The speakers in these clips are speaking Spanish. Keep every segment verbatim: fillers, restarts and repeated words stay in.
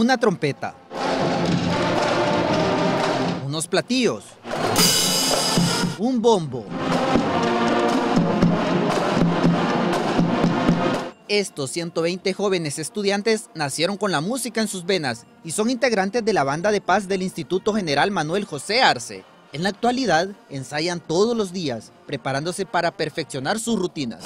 una trompeta, unos platillos, un bombo. Estos ciento veinte jóvenes estudiantes nacieron con la música en sus venas y son integrantes de la banda de paz del Instituto General Manuel José Arce. En la actualidad, ensayan todos los días, preparándose para perfeccionar sus rutinas.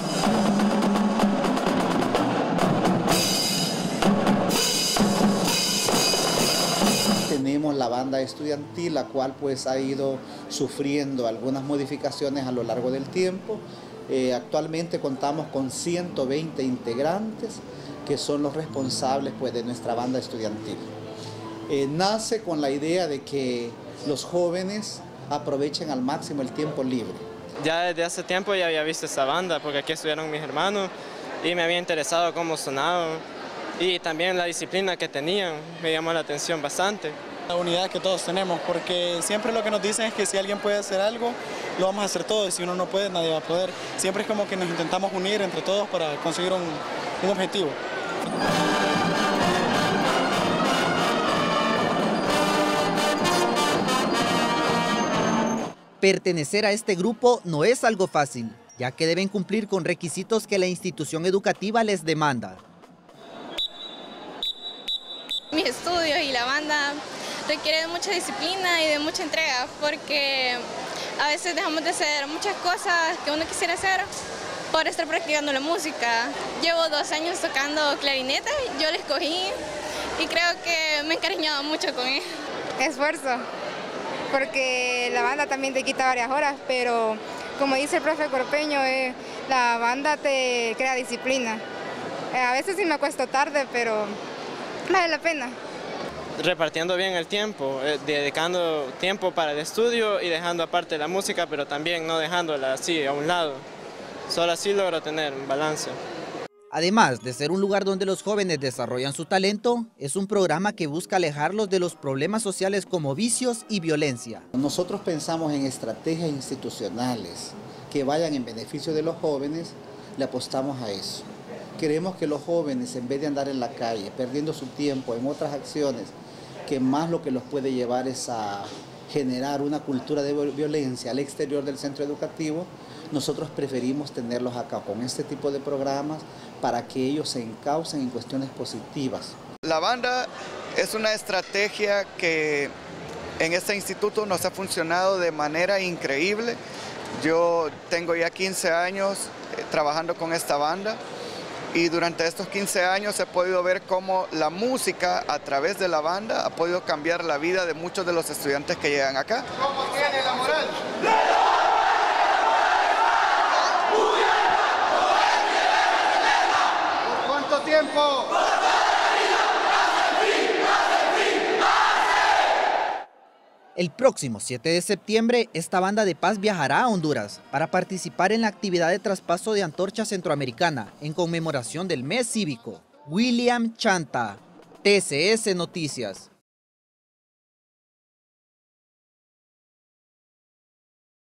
Tenemos la banda estudiantil, la cual pues ha ido sufriendo algunas modificaciones a lo largo del tiempo. Eh, actualmente contamos con ciento veinte integrantes que son los responsables pues, de nuestra banda estudiantil. Eh, nace con la idea de que los jóvenes aprovechen al máximo el tiempo libre. Ya desde hace tiempo ya había visto esta banda porque aquí estudiaron mis hermanos y me había interesado cómo sonaban y también la disciplina que tenían me llamó la atención bastante. La unidad que todos tenemos, porque siempre lo que nos dicen es que si alguien puede hacer algo, lo vamos a hacer todos, y si uno no puede, nadie va a poder. Siempre es como que nos intentamos unir entre todos para conseguir un, un objetivo. Pertenecer a este grupo no es algo fácil, ya que deben cumplir con requisitos que la institución educativa les demanda. Mis estudios y la banda requieren de mucha disciplina y de mucha entrega, porque a veces dejamos de hacer muchas cosas que uno quisiera hacer por estar practicando la música. Llevo dos años tocando clarinete, yo lo escogí y creo que me he encariñado mucho con él. Esfuerzo, porque la banda también te quita varias horas, pero como dice el profe Corpeño, eh, la banda te crea disciplina. Eh, a veces sí me acuesto tarde, pero vale la pena. Repartiendo bien el tiempo, eh, dedicando tiempo para el estudio y dejando aparte la música, pero también no dejándola así a un lado. Solo así logro tener un balance. Además de ser un lugar donde los jóvenes desarrollan su talento, es un programa que busca alejarlos de los problemas sociales como vicios y violencia. Nosotros pensamos en estrategias institucionales que vayan en beneficio de los jóvenes, le apostamos a eso. Queremos que los jóvenes, en vez de andar en la calle, perdiendo su tiempo en otras acciones, que más lo que los puede llevar es a generar una cultura de violencia al exterior del centro educativo, nosotros preferimos tenerlos acá con este tipo de programas para que ellos se encaucen en cuestiones positivas. La banda es una estrategia que en este instituto nos ha funcionado de manera increíble. Yo tengo ya quince años trabajando con esta banda. Y durante estos quince años he podido ver cómo la música a través de la banda ha podido cambiar la vida de muchos de los estudiantes que llegan acá. ¿Cómo tiene la moral? ¿Por cuánto tiempo? El próximo siete de septiembre, esta banda de paz viajará a Honduras para participar en la actividad de traspaso de antorcha centroamericana en conmemoración del mes cívico. William Chanta, T C S Noticias.